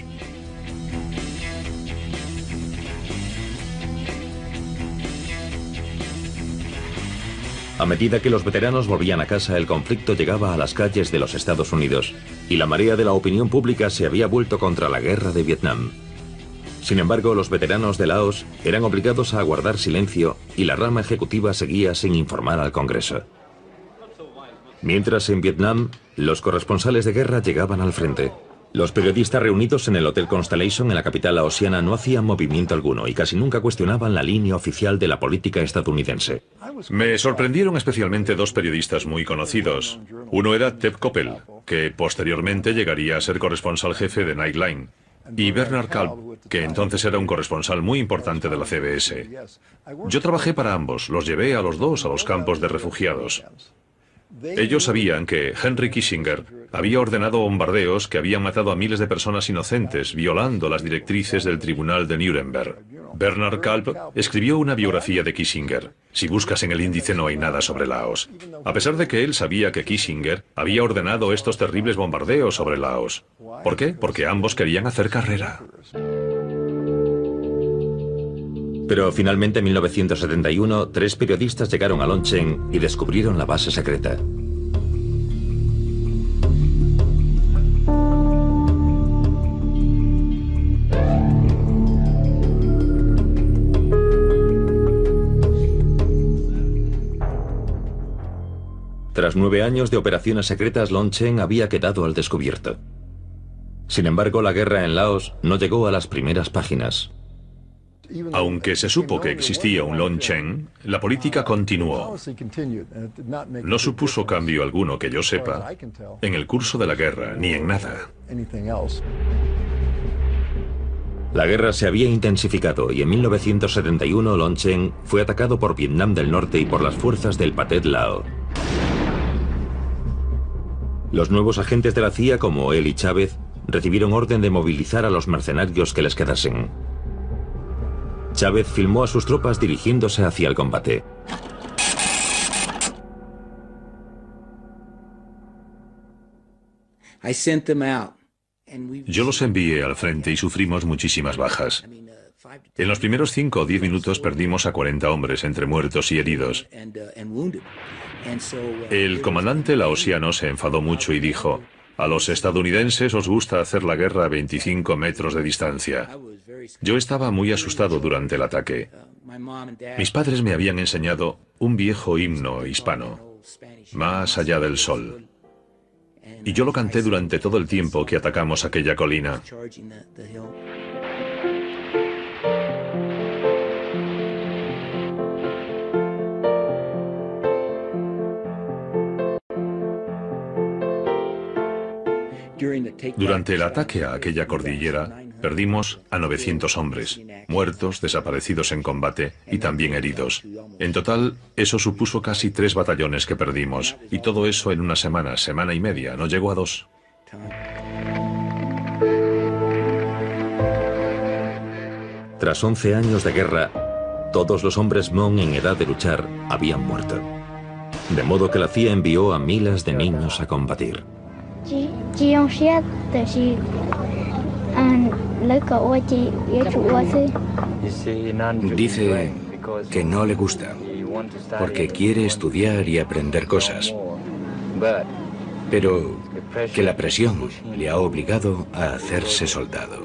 Speaker 2: A medida que los veteranos volvían a casa, el conflicto llegaba a las calles de los Estados Unidos y la marea de la opinión pública se había vuelto contra la guerra de Vietnam. Sin embargo, los veteranos de Laos eran obligados a guardar silencio y la rama ejecutiva seguía sin informar al Congreso. Mientras en Vietnam, los corresponsales de guerra llegaban al frente. Los periodistas reunidos en el Hotel Constellation en la capital laosiana no hacían movimiento alguno y casi nunca cuestionaban la línea oficial de la política estadounidense.
Speaker 1: Me sorprendieron especialmente dos periodistas muy conocidos. Uno era Ted Koppel, que posteriormente llegaría a ser corresponsal jefe de Nightline, y Bernard Kalb, que entonces era un corresponsal muy importante de la C B S. Yo trabajé para ambos, los llevé a los dos a los campos de refugiados. Ellos sabían que Henry Kissinger había ordenado bombardeos que habían matado a miles de personas inocentes, violando las directrices del Tribunal de Nuremberg. Bernard Kalb escribió una biografía de Kissinger. Si buscas en el índice no hay nada sobre Laos. A pesar de que él sabía que Kissinger había ordenado estos terribles bombardeos sobre Laos. ¿Por qué? Porque ambos querían hacer carrera.
Speaker 2: Pero finalmente en mil novecientos setenta y uno, tres periodistas llegaron a Long Chen y descubrieron la base secreta. Tras nueve años de operaciones secretas, Long Chen había quedado al descubierto. Sin embargo, la guerra en Laos no llegó a las primeras páginas.
Speaker 1: Aunque se supo que existía un Long Chen, la política continuó. No supuso cambio alguno que yo sepa en el curso de la guerra, ni en nada.
Speaker 2: La guerra se había intensificado y en mil novecientos setenta y uno Long Chen fue atacado por Vietnam del Norte y por las fuerzas del Pathet Lao. Los nuevos agentes de la C I A, como él y Chávez, recibieron orden de movilizar a los mercenarios que les quedasen. Chávez filmó a sus tropas dirigiéndose hacia el combate.
Speaker 1: Yo los envié al frente y sufrimos muchísimas bajas. En los primeros cinco o diez minutos perdimos a cuarenta hombres entre muertos y heridos. El comandante laosiano se enfadó mucho y dijo: a los estadounidenses os gusta hacer la guerra a veinticinco metros de distancia. Yo estaba muy asustado durante el ataque. Mis padres me habían enseñado un viejo himno hispano, Más allá del sol. Y yo lo canté durante todo el tiempo que atacamos aquella colina. Durante el ataque a aquella cordillera, Perdimos a novecientos hombres, muertos, desaparecidos en combate y también heridos. En total, eso supuso casi tres batallones que perdimos, y todo eso en una semana, semana y media, no llegó a dos.
Speaker 2: Tras once años de guerra, todos los hombres Hmong en edad de luchar habían muerto. De modo que la C I A envió a miles de niños a combatir.
Speaker 4: Dice que no le gusta, porque quiere estudiar y aprender cosas, pero que la presión le ha obligado a hacerse soldado.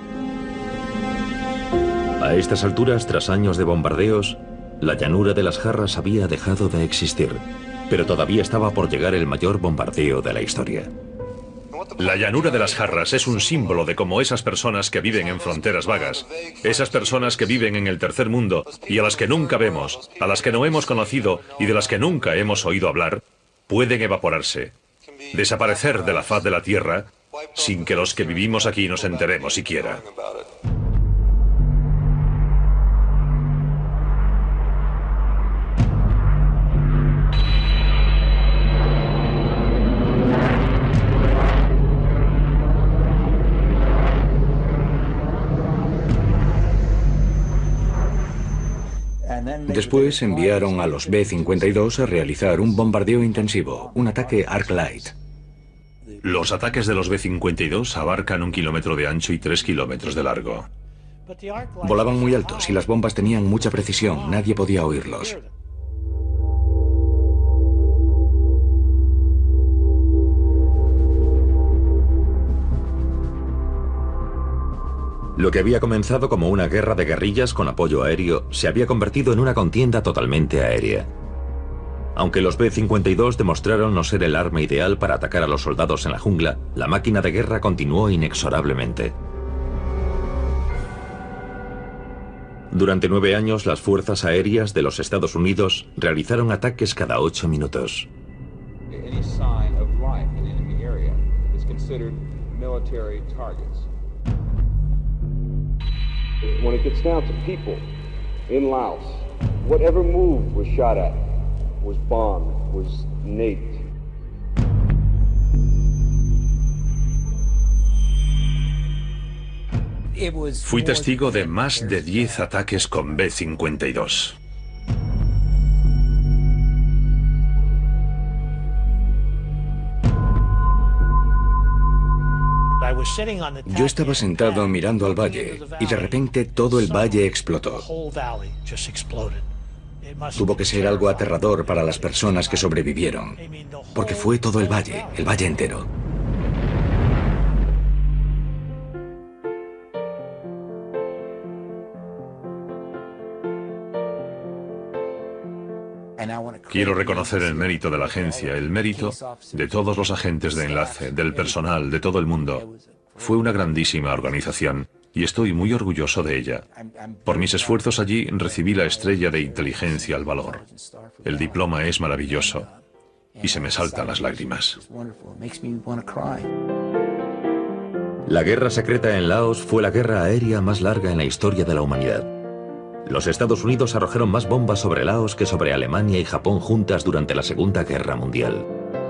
Speaker 2: A estas alturas, tras años de bombardeos, la llanura de las Jarras había dejado de existir, pero todavía estaba por llegar el mayor bombardeo de la historia.
Speaker 1: La llanura de las Jarras es un símbolo de cómo esas personas que viven en fronteras vagas, esas personas que viven en el tercer mundo y a las que nunca vemos, a las que no hemos conocido y de las que nunca hemos oído hablar, pueden evaporarse, desaparecer de la faz de la Tierra sin que los que vivimos aquí nos enteremos siquiera.
Speaker 4: Después enviaron a los B cincuenta y dos a realizar un bombardeo intensivo, un ataque Arc Light.
Speaker 1: Los ataques de los B cincuenta y dos abarcan un kilómetro de ancho y tres kilómetros de largo.
Speaker 4: Volaban muy altos y las bombas tenían mucha precisión, nadie podía oírlos.
Speaker 2: Lo que había comenzado como una guerra de guerrillas con apoyo aéreo se había convertido en una contienda totalmente aérea. Aunque los B cincuenta y dos demostraron no ser el arma ideal para atacar a los soldados en la jungla, la máquina de guerra continuó inexorablemente. Durante nueve años, las fuerzas aéreas de los Estados Unidos realizaron ataques cada ocho minutos.
Speaker 12: When it gets down to people in Laos, whatever move was shot at, was bombed, was naked.
Speaker 1: Fui testigo de más de diez ataques con B cincuenta y dos.
Speaker 4: Yo estaba sentado mirando al valle y de repente todo el valle explotó. Tuvo que ser algo aterrador para las personas que sobrevivieron, porque fue todo el valle, el valle entero.
Speaker 1: Quiero reconocer el mérito de la agencia, el mérito de todos los agentes de enlace, del personal, de todo el mundo. Fue una grandísima organización y estoy muy orgulloso de ella. Por mis esfuerzos allí recibí la estrella de inteligencia al valor. El diploma es maravilloso y se me saltan las lágrimas.
Speaker 2: La guerra secreta en Laos fue la guerra aérea más larga en la historia de la humanidad. Los Estados Unidos arrojaron más bombas sobre Laos que sobre Alemania y Japón juntas durante la Segunda Guerra Mundial.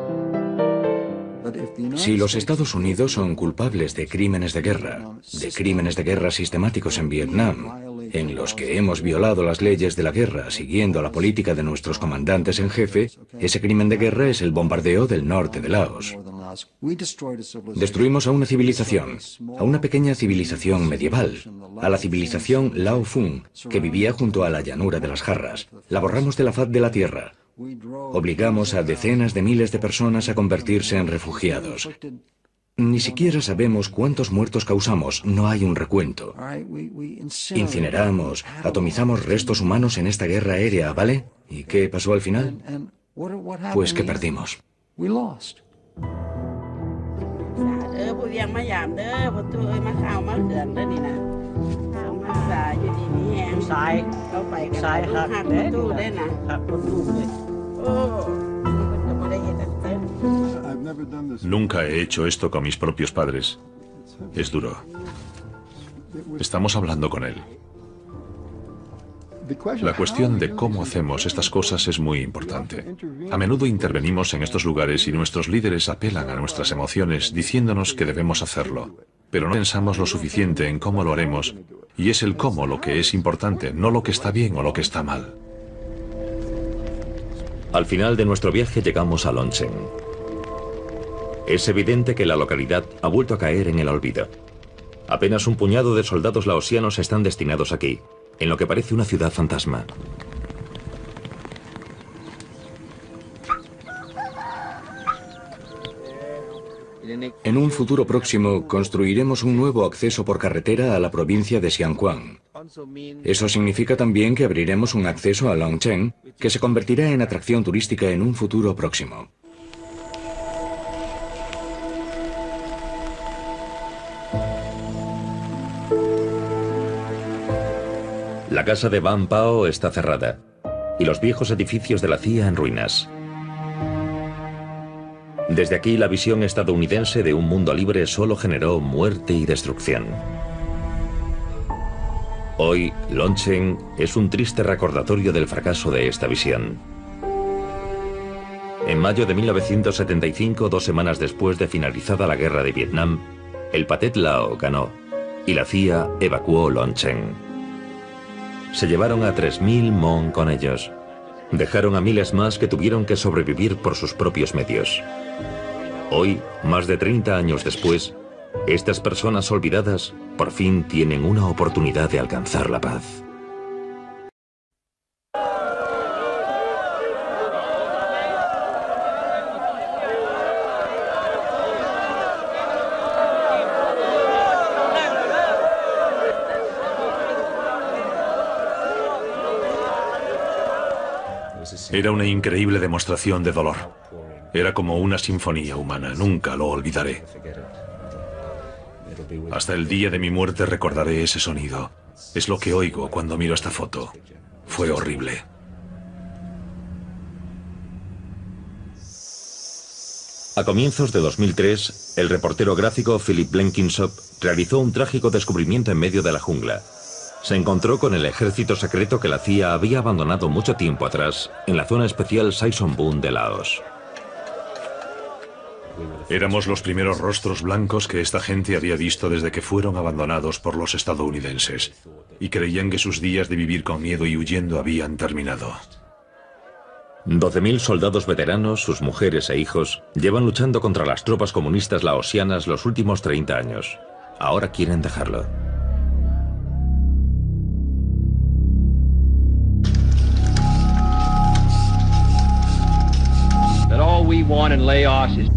Speaker 4: Si los Estados Unidos son culpables de crímenes de guerra, de crímenes de guerra sistemáticos en Vietnam, en los que hemos violado las leyes de la guerra siguiendo la política de nuestros comandantes en jefe, ese crimen de guerra es el bombardeo del norte de Laos. Destruimos a una civilización, a una pequeña civilización medieval, a la civilización Lao Fung, que vivía junto a la llanura de las Jarras. La borramos de la faz de la tierra. Obligamos a decenas de miles de personas a convertirse en refugiados. Ni siquiera sabemos cuántos muertos causamos, no hay un recuento. Incineramos, atomizamos restos humanos en esta guerra aérea, ¿vale? ¿Y qué pasó al final? Pues que perdimos.
Speaker 1: Nunca he hecho esto con mis propios padres. Es duro. Estamos hablando con él. La cuestión de cómo hacemos estas cosas es muy importante. A menudo intervenimos en estos lugares y nuestros líderes apelan a nuestras emociones diciéndonos que debemos hacerlo, pero no pensamos lo suficiente en cómo lo haremos, y es el cómo lo que es importante, no lo que está bien o lo que está mal.
Speaker 2: Al final de nuestro viaje llegamos a Longchen. Es evidente que la localidad ha vuelto a caer en el olvido. Apenas un puñado de soldados laosianos están destinados aquí, en lo que parece una ciudad fantasma.
Speaker 4: En un futuro próximo construiremos un nuevo acceso por carretera a la provincia de Xiangkhouang. Eso significa también que abriremos un acceso a Longchen, que se convertirá en atracción turística en un futuro próximo.
Speaker 2: La casa de Ban Pao está cerrada y los viejos edificios de la C I A en ruinas. Desde aquí la visión estadounidense de un mundo libre solo generó muerte y destrucción. Hoy, Longchen es un triste recordatorio del fracaso de esta visión. En mayo de mil novecientos setenta y cinco, dos semanas después de finalizada la guerra de Vietnam, el Pathet Lao ganó y la C I A evacuó Longchen. Se llevaron a tres mil Hmong con ellos. Dejaron a miles más que tuvieron que sobrevivir por sus propios medios. Hoy, más de treinta años después, estas personas olvidadas por fin tienen una oportunidad de alcanzar la paz.
Speaker 1: Era una increíble demostración de dolor. Era como una sinfonía humana, nunca lo olvidaré. Hasta el día de mi muerte recordaré ese sonido. Es lo que oigo cuando miro esta foto. Fue horrible.
Speaker 2: A comienzos de dos mil tres, el reportero gráfico Philip Blenkinsop realizó un trágico descubrimiento en medio de la jungla. Se encontró con el ejército secreto que la C I A había abandonado mucho tiempo atrás en la zona especial Sai Son Bun de Laos.
Speaker 1: Éramos los primeros rostros blancos que esta gente había visto desde que fueron abandonados por los estadounidenses, y creían que sus días de vivir con miedo y huyendo habían terminado.
Speaker 2: doce mil soldados veteranos, sus mujeres e hijos, llevan luchando contra las tropas comunistas laosianas los últimos treinta años. Ahora quieren dejarlo.
Speaker 3: That all we want in Laos is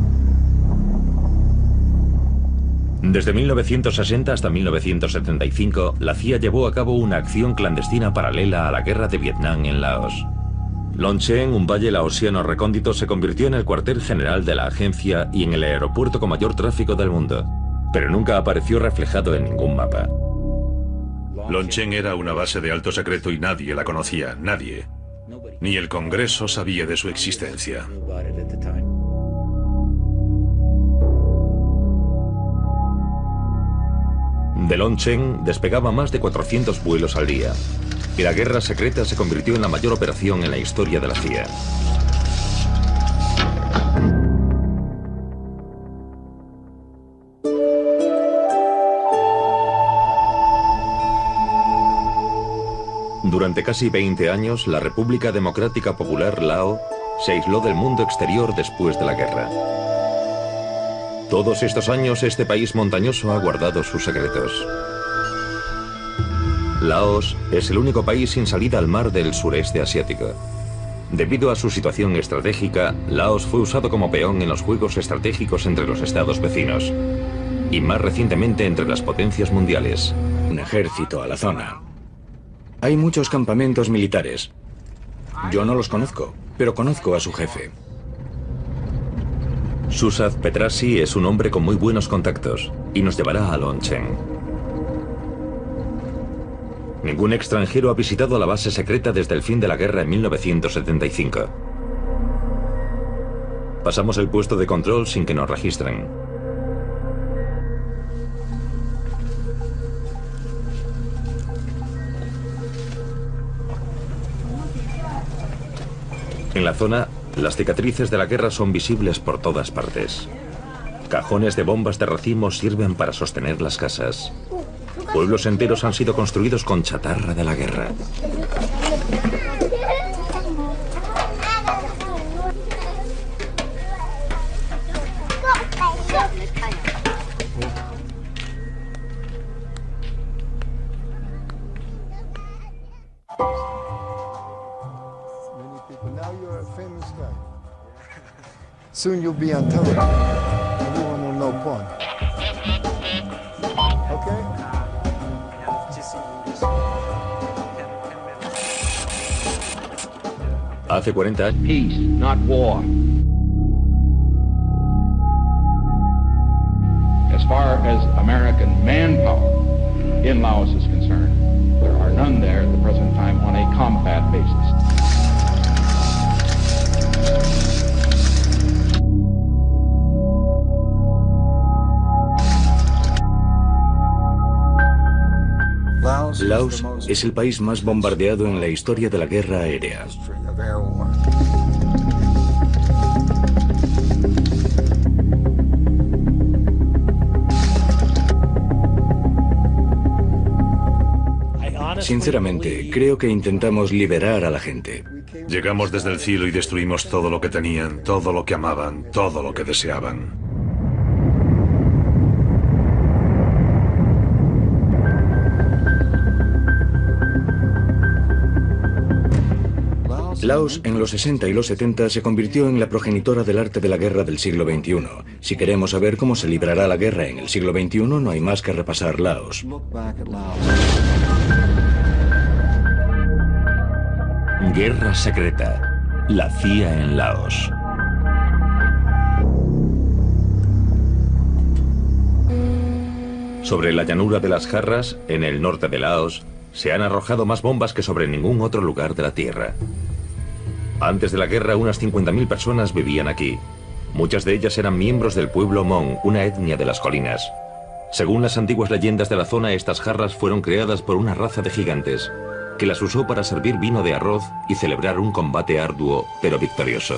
Speaker 2: Desde mil novecientos sesenta hasta mil novecientos setenta y cinco, la C I A llevó a cabo una acción clandestina paralela a la guerra de Vietnam en Laos. Longchen, un valle laosiano recóndito, se convirtió en el cuartel general de la agencia y en el aeropuerto con mayor tráfico del mundo, pero nunca apareció reflejado en ningún mapa.
Speaker 1: Longchen era una base de alto secreto y nadie la conocía, nadie. Ni el Congreso sabía de su existencia.
Speaker 2: De Longchen despegaba más de cuatrocientos vuelos al día, y la guerra secreta se convirtió en la mayor operación en la historia de la C I A. Durante casi veinte años, la República Democrática Popular Lao se aisló del mundo exterior después de la guerra. Todos estos años, este país montañoso ha guardado sus secretos. Laos es el único país sin salida al mar del sureste asiático. Debido a su situación estratégica, Laos fue usado como peón en los juegos estratégicos entre los estados vecinos, y más recientemente entre las potencias mundiales.
Speaker 4: Un ejército a la zona. Hay muchos campamentos militares. Yo no los conozco, pero conozco a su jefe.
Speaker 2: Susad Petrasi es un hombre con muy buenos contactos y nos llevará a Longchen. Ningún extranjero ha visitado la base secreta desde el fin de la guerra en mil novecientos setenta y cinco. Pasamos el puesto de control sin que nos registren. En la zona, las cicatrices de la guerra son visibles por todas partes. Cajones de bombas de racimos sirven para sostener las casas. Pueblos enteros han sido construidos con chatarra de la guerra.
Speaker 5: Soon you'll be on television. Everyone will know porn. Okay?
Speaker 2: Hace cuarenta años.
Speaker 3: Peace, not war. As far as American manpower in Laos is concerned, there are none there at the present time on a combat basis.
Speaker 4: Laos es el país más bombardeado en la historia de la guerra aérea. Sinceramente, creo que intentamos liberar a la gente.
Speaker 1: Llegamos desde el cielo y destruimos todo lo que tenían, todo lo que amaban, todo lo que deseaban.
Speaker 4: Laos en los sesenta y los setenta se convirtió en la progenitora del arte de la guerra del siglo veintiuno. Si queremos saber cómo se librará la guerra en el siglo veintiuno, no hay más que repasar Laos.
Speaker 2: Guerra secreta. La C I A en Laos. Sobre la llanura de las Jarras, en el norte de Laos, se han arrojado más bombas que sobre ningún otro lugar de la Tierra. Antes de la guerra, unas cincuenta mil personas vivían aquí. Muchas de ellas eran miembros del pueblo Hmong, una etnia de las colinas. Según las antiguas leyendas de la zona, estas jarras fueron creadas por una raza de gigantes, que las usó para servir vino de arroz y celebrar un combate arduo, pero victorioso.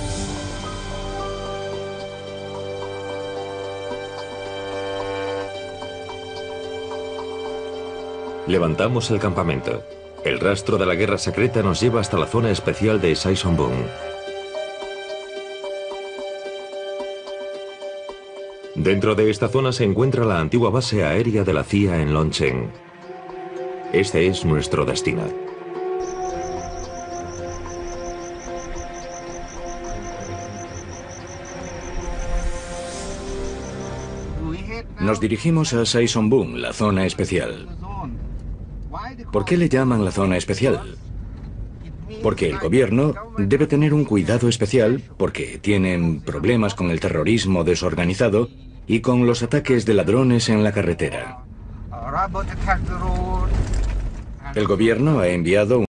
Speaker 2: Levantamos el campamento. El rastro de la guerra secreta nos lleva hasta la zona especial de Sai Son Bung. Dentro de esta zona se encuentra la antigua base aérea de la C I A en Long Cheng. Este es nuestro destino.
Speaker 4: Nos dirigimos a Sai Son Bung, la zona especial. ¿Por qué le llaman la zona especial? Porque el gobierno debe tener un cuidado especial porque tienen problemas con el terrorismo desorganizado y con los ataques de ladrones en la carretera. El gobierno ha enviado